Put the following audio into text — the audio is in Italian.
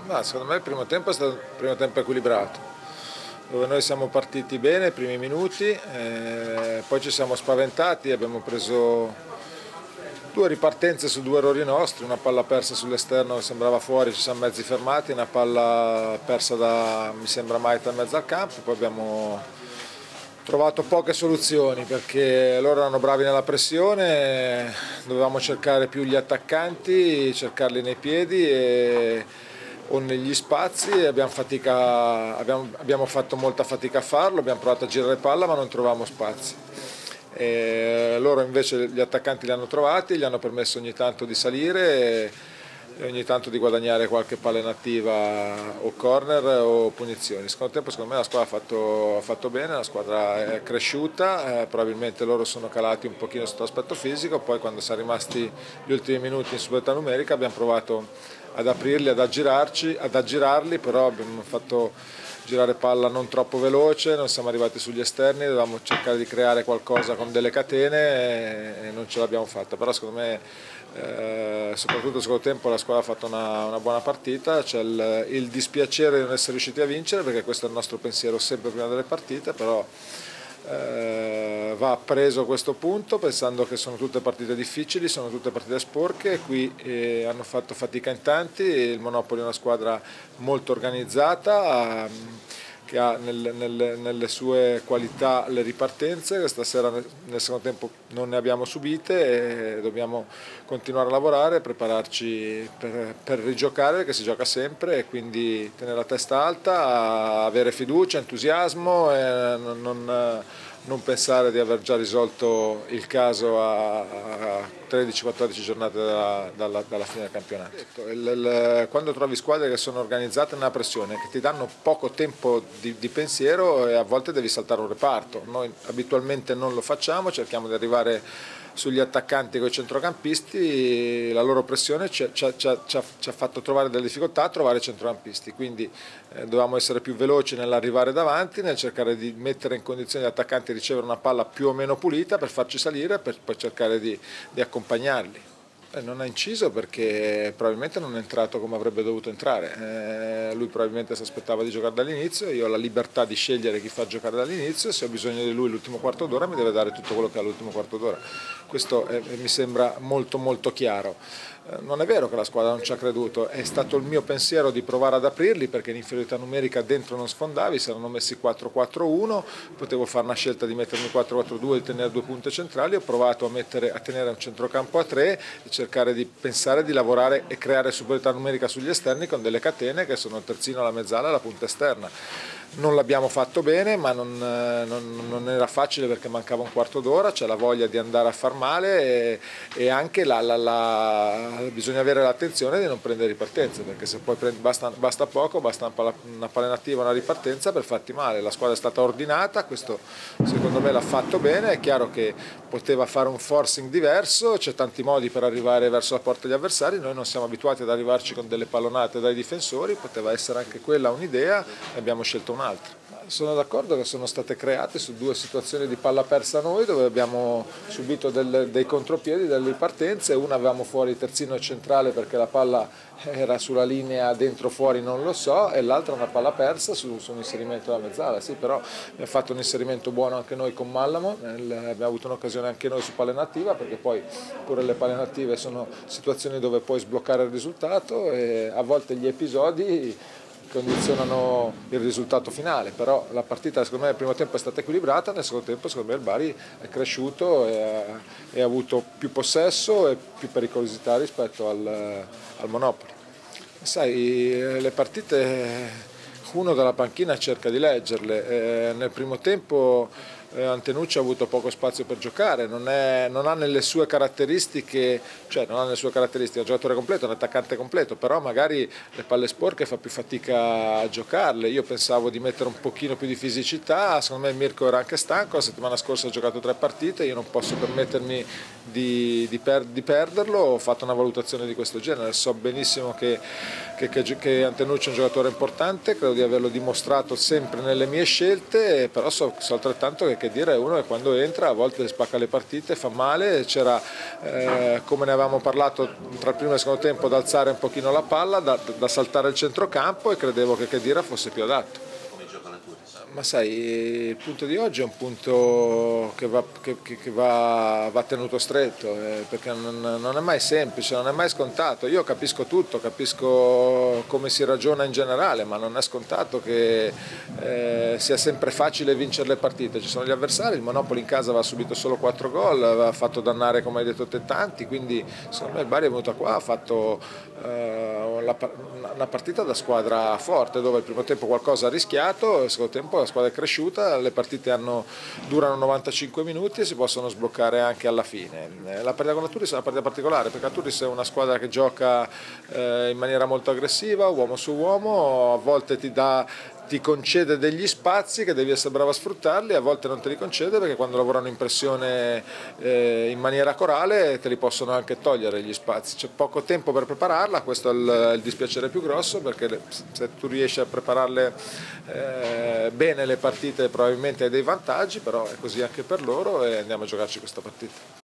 Ma secondo me il primo tempo è stato un primo tempo equilibrato, dove noi siamo partiti bene i primi minuti, poi ci siamo spaventati, abbiamo preso due ripartenze su due errori nostri, una palla persa sull'esterno che sembrava fuori, ci siamo mezzi fermati, una palla persa da, mi sembra, Maita in mezzo al campo, poi abbiamo trovato poche soluzioni perché loro erano bravi nella pressione, dovevamo cercare più gli attaccanti, cercarli nei piedi o negli spazi e abbiamo fatto molta fatica a farlo, abbiamo provato a girare palla ma non trovavamo spazi. Loro invece gli attaccanti li hanno trovati, gli hanno permesso ogni tanto di salire e ogni tanto di guadagnare qualche palla inattiva o corner o punizioni. Secondo tempo secondo me la squadra ha fatto bene, la squadra è cresciuta, probabilmente loro sono calati un pochino sotto l'aspetto fisico, poi quando siamo rimasti gli ultimi minuti in superiorità numerica abbiamo provato ad aprirli, ad aggirarli, però abbiamo fatto girare palla non troppo veloce, non siamo arrivati sugli esterni, dovevamo cercare di creare qualcosa con delle catene e non ce l'abbiamo fatta, però secondo me soprattutto nel secondo tempo la squadra ha fatto una buona partita, c'è il dispiacere di non essere riusciti a vincere perché questo è il nostro pensiero sempre prima delle partite, però va preso questo punto pensando che sono tutte partite difficili, sono tutte partite sporche, qui hanno fatto fatica in tanti, il Monopoli è una squadra molto organizzata che ha nelle sue qualità le ripartenze, che stasera nel secondo tempo non ne abbiamo subite e dobbiamo continuare a lavorare, prepararci per rigiocare, perché si gioca sempre, e quindi tenere la testa alta, avere fiducia, entusiasmo e non pensare di aver già risolto il caso a 13-14 giornate dalla fine del campionato. Quando trovi squadre che sono organizzate nella pressione, che ti danno poco tempo di pensiero, e a volte devi saltare un reparto. Noi abitualmente non lo facciamo, cerchiamo di arrivare sugli attaccanti con i centrocampisti, la loro pressione ci ha fatto trovare delle difficoltà a trovare i centrocampisti, quindi dovevamo essere più veloci nell'arrivare davanti, nel cercare di mettere in condizione gli attaccanti di ricevere una palla più o meno pulita per farci salire, per poi cercare di accompagnarli. Non ha inciso perché probabilmente non è entrato come avrebbe dovuto entrare, lui probabilmente si aspettava di giocare dall'inizio, io ho la libertà di scegliere chi fa giocare dall'inizio, se ho bisogno di lui l'ultimo quarto d'ora mi deve dare tutto quello che ha l'ultimo quarto d'ora, questo mi sembra molto molto chiaro. Non è vero che la squadra non ci ha creduto, è stato il mio pensiero di provare ad aprirli perché in inferiorità numerica dentro non sfondavi, si erano messi 4-4-1, potevo fare una scelta di mettermi 4-4-2 e tenere due punte centrali, ho provato a tenere un centrocampo a 3 e cercare di pensare di lavorare e creare superiorità numerica sugli esterni con delle catene che sono il terzino, la mezzala e la punta esterna. Non l'abbiamo fatto bene, ma non era facile perché mancava un quarto d'ora, c'è la voglia di andare a far male e anche bisogna avere l'attenzione di non prendere ripartenze, perché se poi basta poco, basta una palla inattiva, una ripartenza per farti male. La squadra è stata ordinata, questo secondo me l'ha fatto bene, è chiaro che poteva fare un forcing diverso, c'è tanti modi per arrivare verso la porta degli avversari, noi non siamo abituati ad arrivarci con delle pallonate dai difensori, poteva essere anche quella un'idea e abbiamo scelto un'altra. Sono d'accordo che sono state create su due situazioni di palla persa noi, dove abbiamo subito dei contropiedi, delle ripartenze, una avevamo fuori il terzino centrale perché la palla era sulla linea dentro fuori non lo so, e l'altra una palla persa su un inserimento della mezzala, sì, però abbiamo fatto un inserimento buono anche noi con Mallamo, abbiamo avuto un'occasione anche noi su palla inattiva, perché poi pure le palle inattive sono situazioni dove puoi sbloccare il risultato e a volte gli episodi condizionano il risultato finale, però la partita secondo me nel primo tempo è stata equilibrata, nel secondo tempo secondo me il Bari è cresciuto e ha avuto più possesso e più pericolosità rispetto al Monopoli. Sai, le partite uno dalla panchina cerca di leggerle, nel primo tempo Antenucci ha avuto poco spazio per giocare, non ha nelle sue caratteristiche, è un giocatore completo, un attaccante completo, però magari le palle sporche fa più fatica a giocarle. Io pensavo di mettere un pochino più di fisicità, secondo me Mirko era anche stanco, la settimana scorsa ha giocato 3 partite, io non posso permettermi di perderlo, ho fatto una valutazione di questo genere, so benissimo che che Antenucci è un giocatore importante, credo di averlo dimostrato sempre nelle mie scelte, però so altrettanto che dire è uno che quando entra a volte spacca le partite, fa male, c'era come ne avevamo parlato tra il primo e il secondo tempo da alzare un pochino la palla, da saltare il centrocampo e credevo che Khedira fosse più adatto. Ma sai, il punto di oggi è un punto che va tenuto stretto, perché non è mai semplice, non è mai scontato. Io capisco tutto, capisco come si ragiona in generale, ma non è scontato che sia sempre facile vincere le partite. Ci sono gli avversari, il Monopoli in casa aveva subito solo 4 gol, aveva fatto dannare, come hai detto te, tanti, quindi secondo me il Bari è venuto qua, ha fatto una partita da squadra forte, dove il primo tempo qualcosa ha rischiato, il secondo tempo la squadra è cresciuta, le partite durano 95 minuti e si possono sbloccare anche alla fine. La partita con la Turris è una partita particolare, perché la Turris è una squadra che gioca in maniera molto aggressiva, uomo su uomo, a volte ti concede degli spazi che devi essere bravo a sfruttarli, a volte non te li concede perché quando lavorano in pressione in maniera corale te li possono anche togliere gli spazi. C'è poco tempo per prepararla, questo è il dispiacere più grosso, perché se tu riesci a prepararle bene le partite probabilmente hai dei vantaggi, però è così anche per loro e andiamo a giocarci questa partita.